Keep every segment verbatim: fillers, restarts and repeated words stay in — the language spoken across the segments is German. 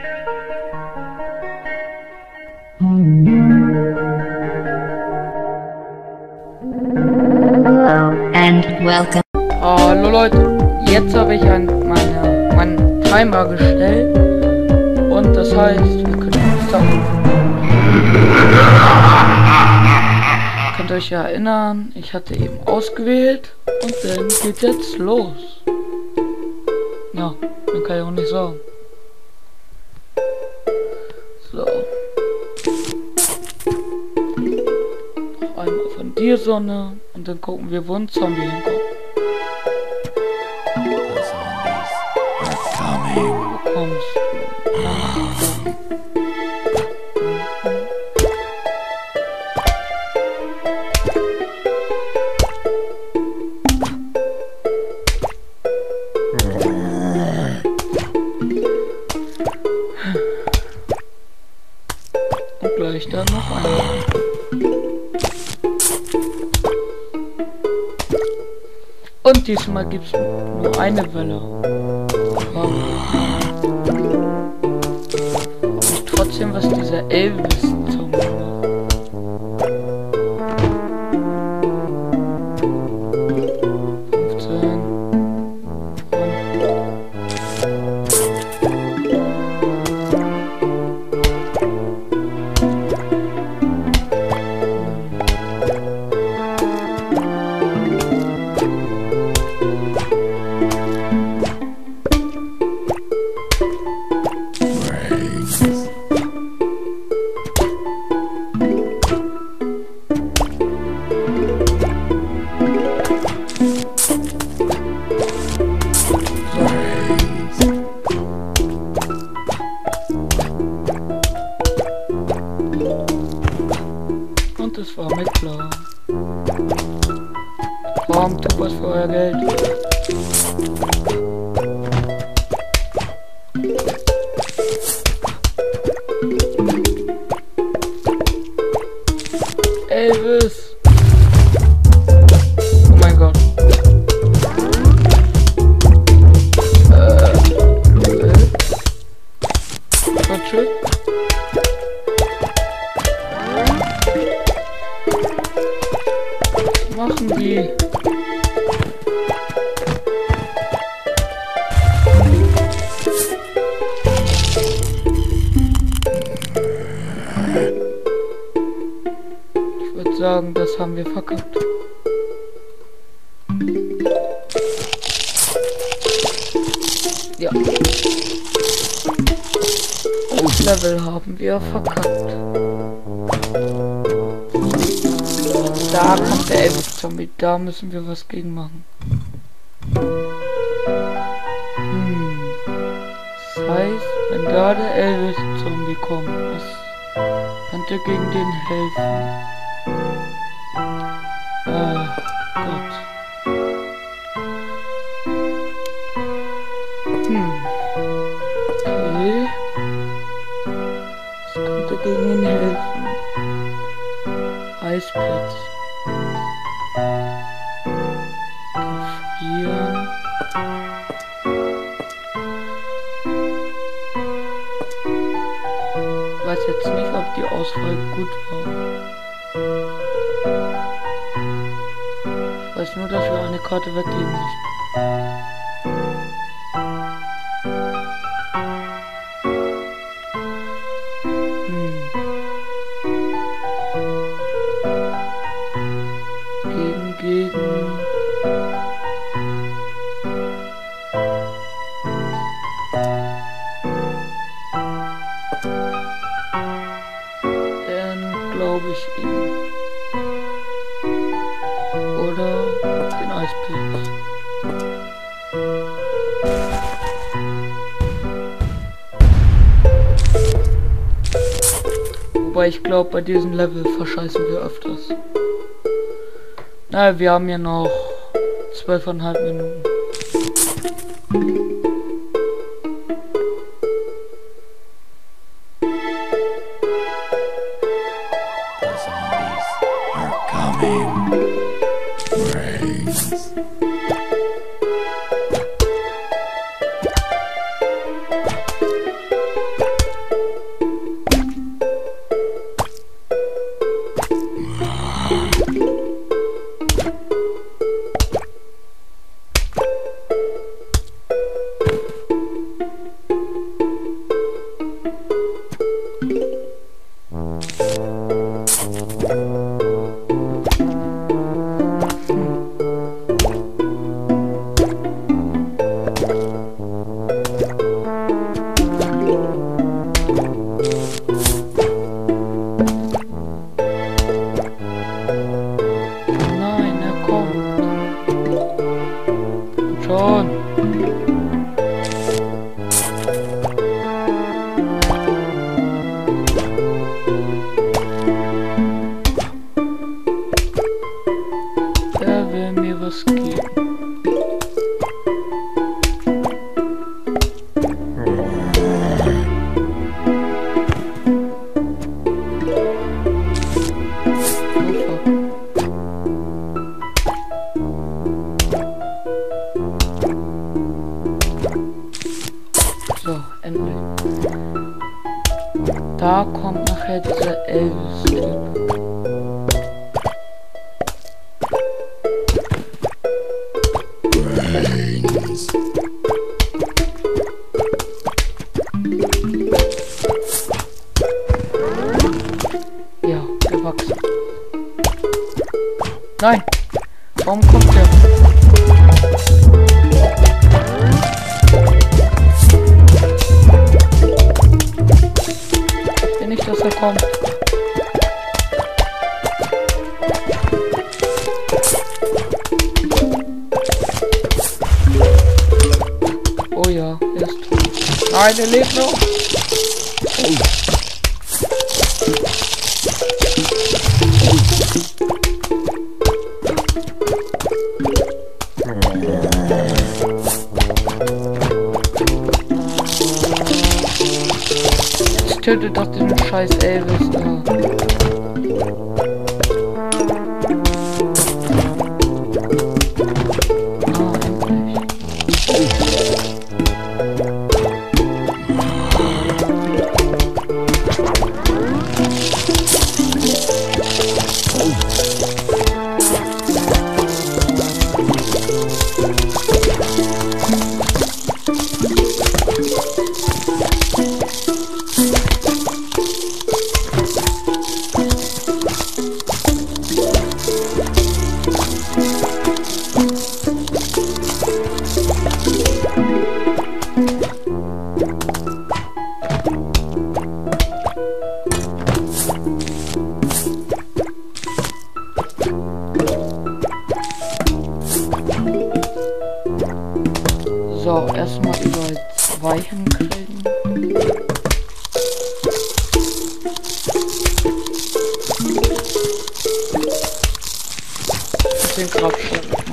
And welcome. Hallo Leute, jetzt habe ich an meine, meinen Timer gestellt und das heißt, wir können uns dann. Ihr könnt euch ja erinnern, ich hatte eben ausgewählt und dann geht jetzt los. Ja, man kann ja auch nicht sagen. So. Noch einmal von dir Sonne und dann gucken wir, wo ein Zombie hinkommt. Wo kommst du? Und gleich dann noch einmal. Und diesmal gibt's nur eine Welle. Wow. Und trotzdem, was dieser Elvis-Zombie macht. fünfzehn. Und es war mir klar. Warum tut was für euer Geld? Elvis! Oh mein Gott. Äh. Quatsch. Was machen die? Ich würde sagen, das haben wir verkackt. Ja. Das Level haben wir verkackt. Da kommt der Elvis-Zombie, da müssen wir was gegen machen. Hm. Das heißt, wenn da der Elvis-Zombie kommt, was könnte gegen den helfen? Oh Gott. Hm. Okay. Was könnte gegen ihn helfen? Eispilz. Gefrieren. Ich weiß jetzt nicht, ob die Auswahl gut war. Ich weiß nur, dass wir eine Karte weglegen müssen. Gegen dann glaube ich ihn oder den Eispilz. Wobei ich glaube, bei diesem Level verscheißen wir öfters. Na, wir haben ja noch zwölfeinhalb Minuten. The zombies are coming. Brains. endlich. Da kommt nachher dieser Elvis-Typ. Brains. Ja, gewachsen. Nein! Warum kommt der? Ich will nicht, dass er kommt. Oh ja, er ist tot. Nein, er lebt noch. Jetzt tötet doch den scheiß Elvis da. Ah, endlich. So, erstmal überall zwei hinkriegen. Und den Grabstein machen.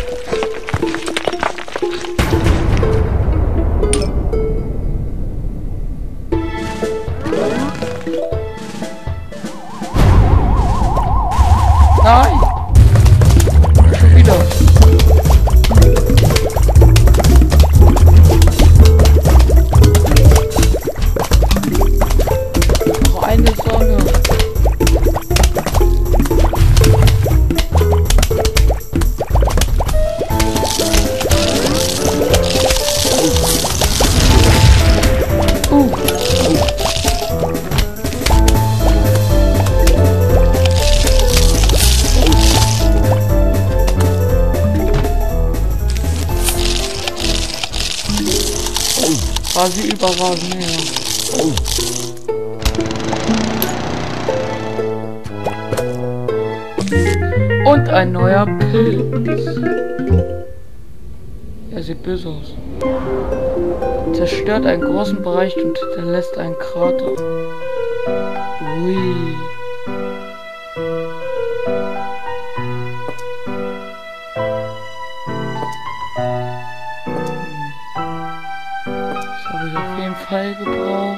Nein! Schon wieder. Noch eine Sonne. Uh. Quasi überragend, ja. Und ein neuer Pilz. Er sieht böse aus. Zerstört einen großen Bereich und hinterlässt einen Krater. Ui. Das habe ich auf jeden Fall gebraucht.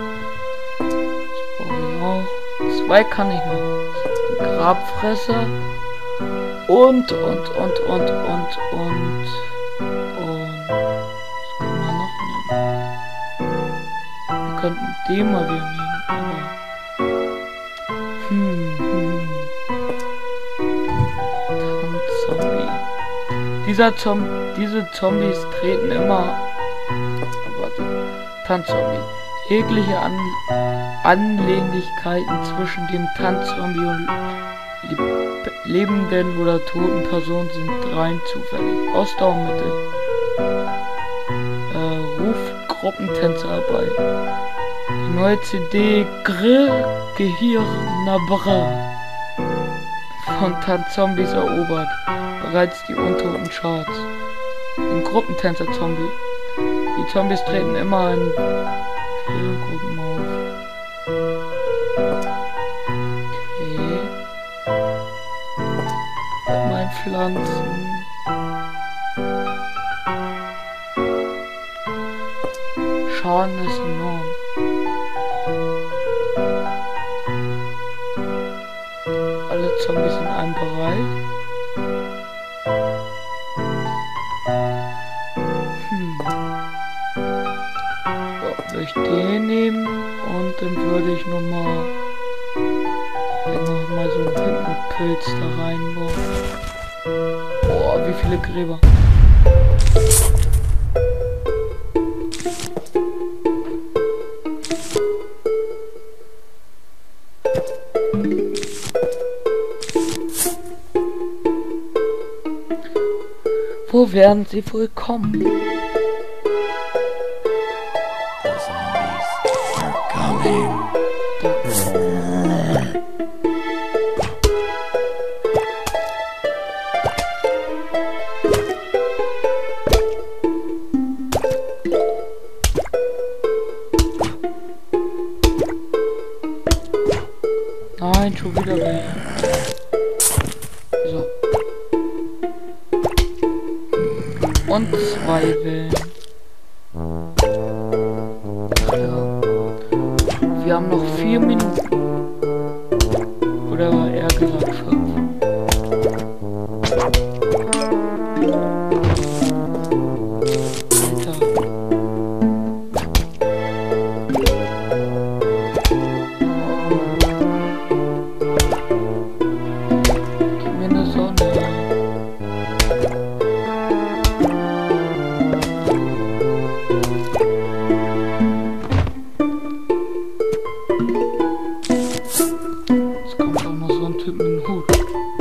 Das brauche ich auch. Zwei kann ich noch. Grabfresser. Und, und, und, und, und, und. Und. Was kann man noch nehmen? Wir könnten den mal wieder nehmen, aber. Hm, hm. Tanzzombie. Dieser Zom diese Zombies treten immer. Oh, warte. Tanzzombie. Jegliche An Anlehnlichkeiten zwischen dem Tanzzombie und leb lebenden oder toten Personen sind rein zufällig. Ausdauermittel. Äh, ruft Gruppentänzerarbeit. Die neue C D Gr Gehirnabra von Tanzzombies erobert. Bereits die untoten Charts. Ein Gruppentänzer-Zombie. Die Zombies treten immer in vielen Gruppen auf. Okay. Mein Pflanzen. Schaden ist enorm. Alle Zombies in einem Bereich. Hm. So, würde ich den nehmen und dann würde ich nochmal noch mal so einen Hypnopilz da reinbauen. Boah, wie viele Gräber. Wo werden sie wohl kommen? The zombies are coming. Nein, schon wieder weg. So. Und zwei Wellen. Ja. Wir haben noch vier Minuten. Oder eher gesagt fünf. Alter. Gib mir eine Sonne. Jetzt kommt auch noch so ein Typ mit einem Hut.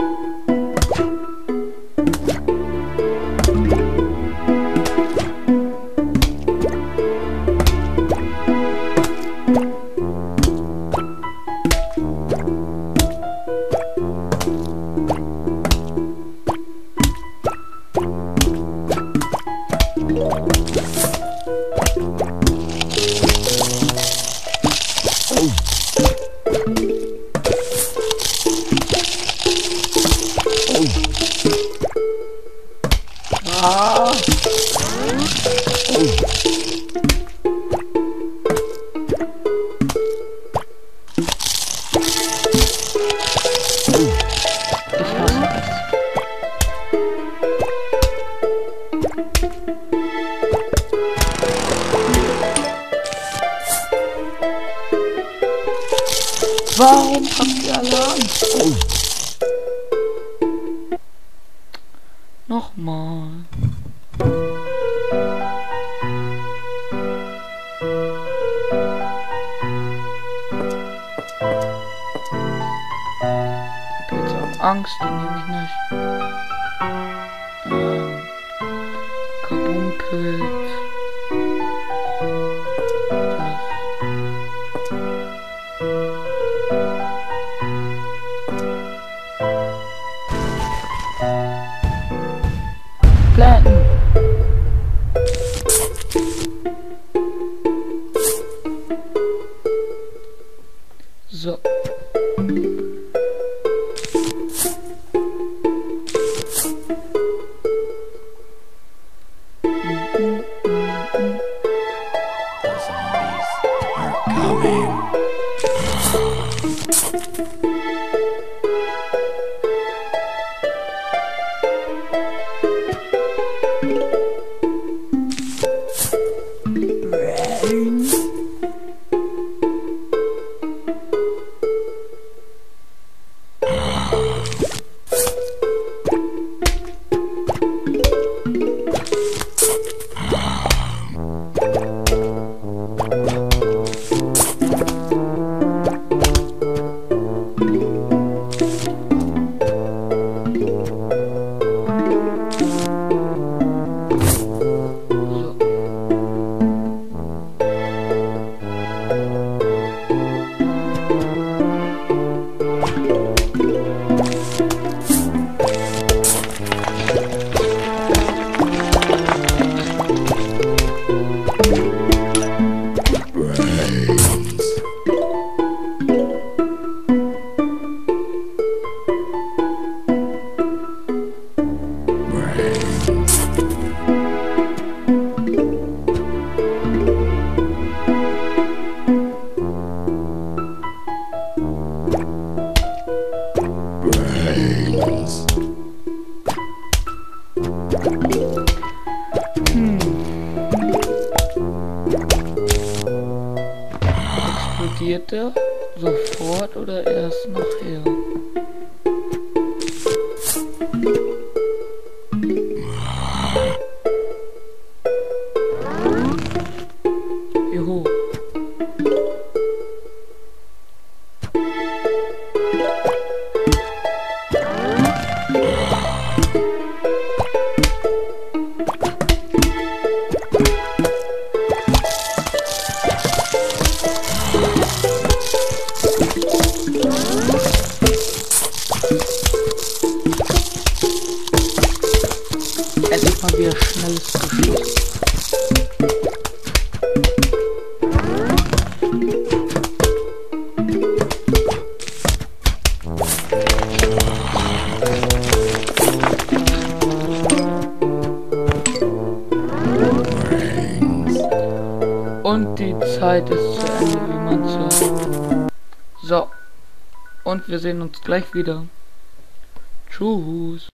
Ah! Ich hasse das. Warum habt ihr Alarm? Nochmal. Jetzt auch Angst, die nehme ich nicht. Ähm, Karbumpilz. Das. Planten. So. The zombies are coming. Explodiert der sofort oder erst nachher? Juhu. Endlich mal wieder schnelles Geschoss. Und die Zeit ist zu Ende, wie man sagt. So. Und wir sehen uns gleich wieder. Tschüss.